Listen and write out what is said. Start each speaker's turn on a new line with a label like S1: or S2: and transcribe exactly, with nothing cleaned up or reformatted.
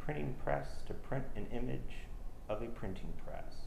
S1: printing press to print an image of a printing press.